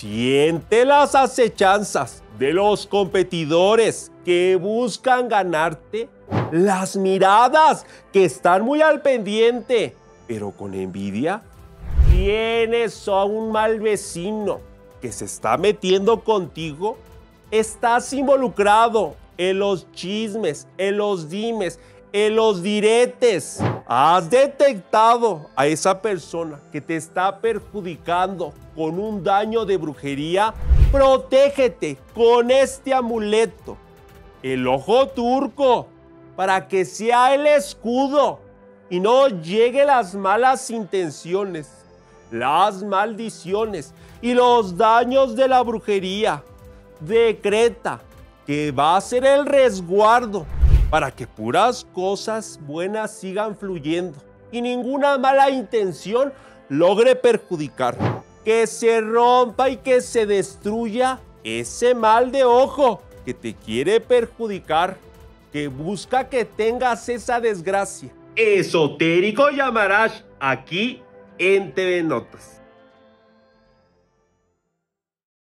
Siente las acechanzas de los competidores que buscan ganarte, las miradas que están muy al pendiente, pero con envidia. Tienes a un mal vecino que se está metiendo contigo. Estás involucrado en los chismes, en los dimes, en los diretes. Has detectado a esa persona que te está perjudicando con un daño de brujería. Protégete con este amuleto, el ojo turco, para que sea el escudo y no lleguen las malas intenciones, las maldiciones y los daños de la brujería. Decreta que va a ser el resguardo para que puras cosas buenas sigan fluyendo y ninguna mala intención logre perjudicar. Que se rompa y que se destruya ese mal de ojo que te quiere perjudicar, que busca que tengas esa desgracia. Esotérico Yamarash, aquí en TV Notas.